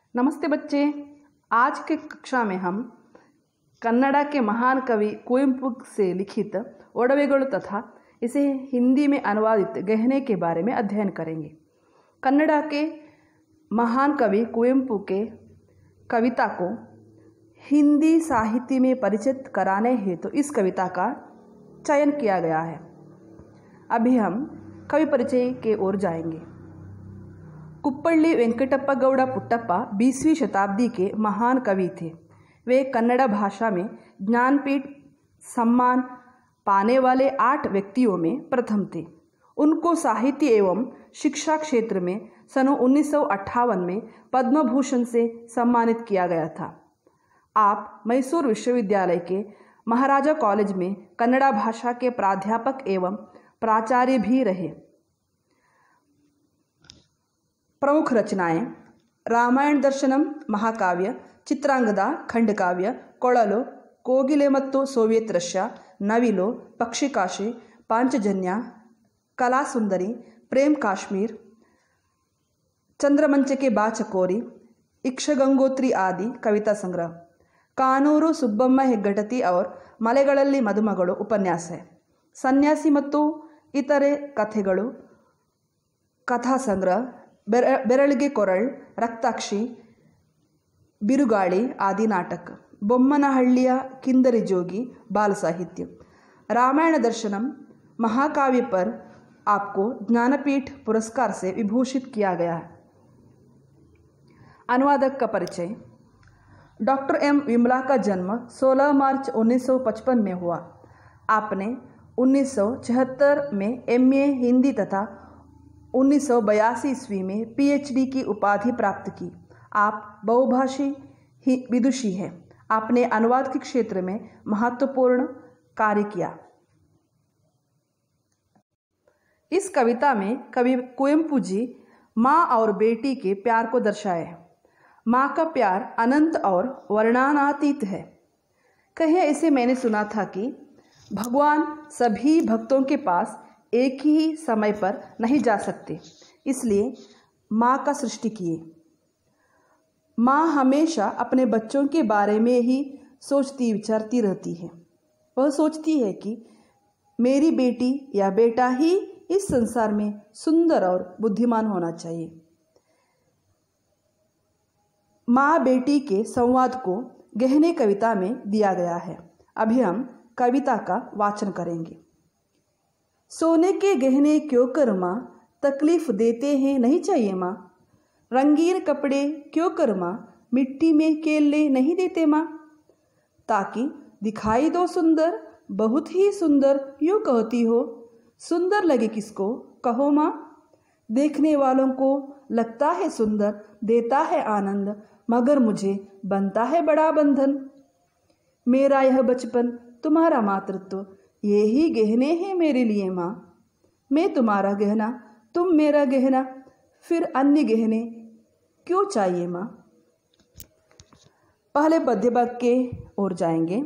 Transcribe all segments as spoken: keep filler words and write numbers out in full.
नमस्ते बच्चे। आज के कक्षा में हम कन्नड़ा के महान कवि कुवेंपु से लिखित ओडवेगळु तथा इसे हिंदी में अनुवादित गहने के बारे में अध्ययन करेंगे। कन्नड़ा के महान कवि कुवेंपु के कविता को हिंदी साहित्य में परिचित कराने हेतु तो इस कविता का चयन किया गया है। अभी हम कवि परिचय के ओर जाएंगे। कुप्पल्ली वेंकटप्पा गौड़ पुट्टप्पा बीसवीं शताब्दी के महान कवि थे। वे कन्नड़ भाषा में ज्ञानपीठ सम्मान पाने वाले आठ व्यक्तियों में प्रथम थे। उनको साहित्य एवं शिक्षा क्षेत्र में सन उन्नीस सौ अट्ठावन में पद्म भूषण से सम्मानित किया गया था। आप मैसूर विश्वविद्यालय के महाराजा कॉलेज में कन्नड़ भाषा के प्राध्यापक एवं प्राचार्य भी रहे। प्रमुख रचनाएं रामायण दर्शनम महाकाव्य, चित्रांगदा खंडकाव्य, कोळಲು, कोगिले मत्तु सोवियत रष्या, नविलो, पक्षिकाशी, पांचजन्य, कलासुंदरी, प्रेम काश्मीर, चंद्रमंचके बाचकोरी, इक्षगंगोत्री आदि कविता संग्रह, कानूರು सुब्बಮ್ಮ ಹೆಗ್ಗಡತಿ और ಮಲೆಗಳಲ್ಲಿ ಮದುಮಗಳು ಉಪನ್ಯಾಸ है, ಸನ್ಯಾಸಿ ಮತ್ತು ಇತರೆ ಕಥೆಗಳು ಕಥಾ ಸಂಗ್ರಹ, ಬೆರಳಿಗೆ ಕೊರಳ್, ರಕ್ತಾಕ್ಷಿ, ಬಿರುಗಾಳಿ आदि नाटक, बोम्मनहಳ್ಳಿಯ किंदरी जोगी बाल साहित्य। रामायण दर्शनम महाकाव्य पर आपको ज्ञानपीठ पुरस्कार से विभूषित किया गया है। अनुवादक का परिचय। डॉक्टर एम विमला का जन्म सोलह मार्च उन्नीस सौ पचपन में हुआ। आपने उन्नीस सौ छिहत्तर में एमए हिंदी तथा उन्नीस सौ बयासी ईस्वी में पीएचडी की उपाधि प्राप्त की। आप बहुभाषी विदुषी हैं। आपने अनुवाद के क्षेत्र में महत्वपूर्ण कार्य किया। इस कविता में कवि कुवेंपु जी माँ और बेटी के प्यार को दर्शाए हैं। माँ का प्यार अनंत और वर्णनातीत है। कहे इसे मैंने सुना था कि भगवान सभी भक्तों के पास एक ही समय पर नहीं जा सकते, इसलिए माँ का सृष्टि किए। माँ हमेशा अपने बच्चों के बारे में ही सोचती विचारती रहती है। वह सोचती है कि मेरी बेटी या बेटा ही इस संसार में सुंदर और बुद्धिमान होना चाहिए। माँ बेटी के संवाद को गहने कविता में दिया गया है। अभी हम कविता का वाचन करेंगे। सोने के गहने क्यों कर माँ, तकलीफ देते हैं नहीं चाहिए माँ। रंगीन कपड़े क्यों कर माँ, मिट्टी में खेलने नहीं देते माँ। ताकि दिखाई दो सुंदर, बहुत ही सुंदर यूँ कहती हो। सुंदर लगे किसको कहो माँ। देखने वालों को लगता है सुंदर, देता है आनंद, मगर मुझे बनता है बड़ा बंधन। मेरा यह बचपन तुम्हारा मातृत्व, ये ही गहने हैं मेरे लिए माँ। मैं तुम्हारा गहना, तुम मेरा गहना, फिर अन्य गहने क्यों चाहिए माँ। पहले पद्य भाग के ओर जाएंगे।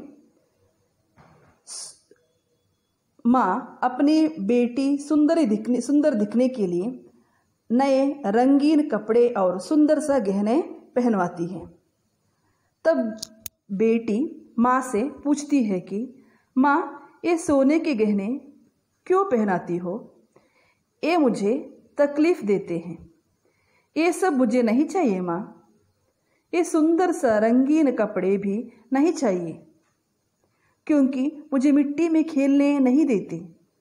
माँ अपनी बेटी सुंदर दिखने सुंदर दिखने के लिए नए रंगीन कपड़े और सुंदर सा गहने पहनवाती है। तब बेटी माँ से पूछती है कि माँ ये सोने के गहने क्यों पहनाती हो। ये मुझे तकलीफ देते हैं, ये सब मुझे नहीं चाहिए माँ। ये सुंदर सा रंगीन कपड़े भी नहीं चाहिए, क्योंकि मुझे मिट्टी में खेलने नहीं देते,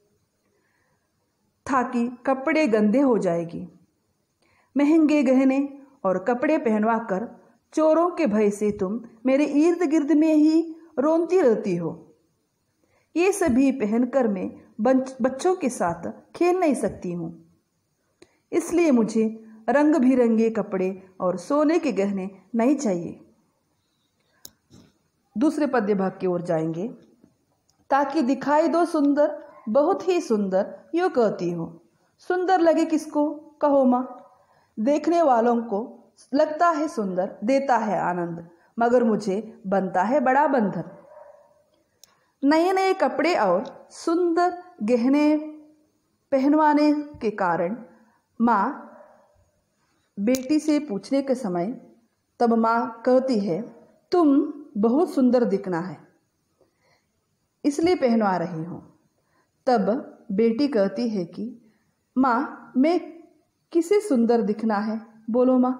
ताकि कपड़े गंदे हो जाएगी। महंगे गहने और कपड़े पहनवा कर चोरों के भय से तुम मेरे इर्द गिर्द में ही रोती रहती हो। ये सभी पहनकर मैं बच्चों के साथ खेल नहीं सकती हूँ, इसलिए मुझे रंग बिरंगे कपड़े और सोने के गहने नहीं चाहिए। दूसरे पद्य भाग की ओर जाएंगे। ताकि दिखाई दो सुंदर, बहुत ही सुंदर यूँ कहती हो। सुंदर लगे किसको कहो माँ। देखने वालों को लगता है सुंदर, देता है आनंद, मगर मुझे बनता है बड़ा बंधन। नए नए कपड़े और सुंदर गहने पहनवाने के कारण माँ बेटी से पूछने के समय तब माँ कहती है, तुम बहुत सुंदर दिखना है, इसलिए पहनवा रही हूँ। तब बेटी कहती है कि माँ, मैं किसे सुंदर दिखना है, बोलो माँ।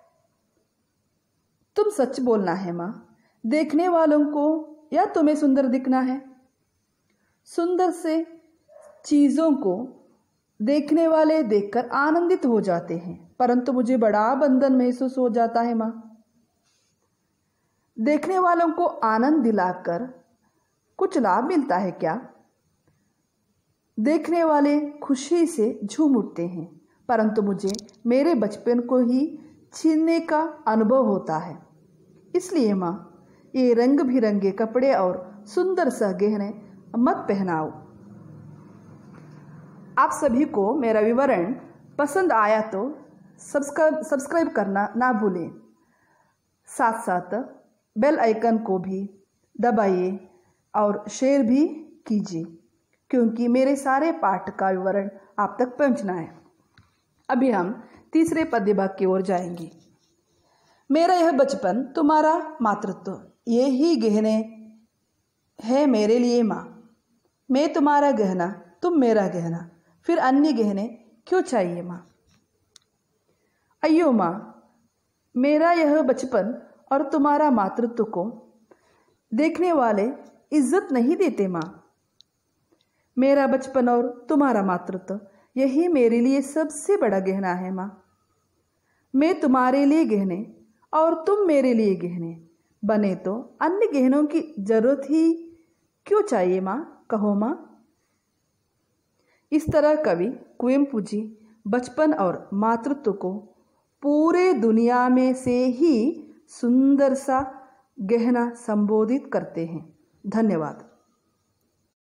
तुम सच बोलना है माँ, देखने वालों को या तुम्हें सुंदर दिखना है? सुंदर से चीज़ों को देखने वाले देखकर आनंदित हो जाते हैं, परंतु मुझे बड़ा बंधन महसूस हो जाता है माँ। देखने वालों को आनंद दिलाकर कुछ लाभ मिलता है क्या? देखने वाले खुशी से झूम उठते हैं, परंतु मुझे मेरे बचपन को ही छीनने का अनुभव होता है। इसलिए माँ, ये रंग बिरंगे कपड़े और सुंदर सा गहने मत पहनाओ। आप सभी को मेरा विवरण पसंद आया तो सब्सक्राइब सब्सक्राइब करना ना भूलें। साथ साथ बेल आइकन को भी दबाइए और शेयर भी कीजिए, क्योंकि मेरे सारे पाठ का विवरण आप तक पहुंचना है। अभी हम तीसरे पद्य भाग की ओर जाएंगे। मेरा यह बचपन तुम्हारा मातृत्व, ये ही गहने है मेरे लिए माँ। मैं तुम्हारा गहना, तुम मेरा गहना, फिर अन्य गहने क्यों चाहिए माँ? अयो माँ, मेरा यह बचपन और तुम्हारा मातृत्व को देखने वाले इज्जत नहीं देते माँ। मेरा बचपन और तुम्हारा मातृत्व, यही मेरे लिए सबसे बड़ा गहना है माँ। मैं तुम्हारे लिए गहने और तुम मेरे लिए गहने बने तो अन्य गहनों की जरूरत ही क्यों चाहिए माँ, कहो माँ। इस तरह कवि कुवेंपु जी बचपन और मातृत्व को पूरे दुनिया में से ही सुंदर सा गहना संबोधित करते हैं। धन्यवाद।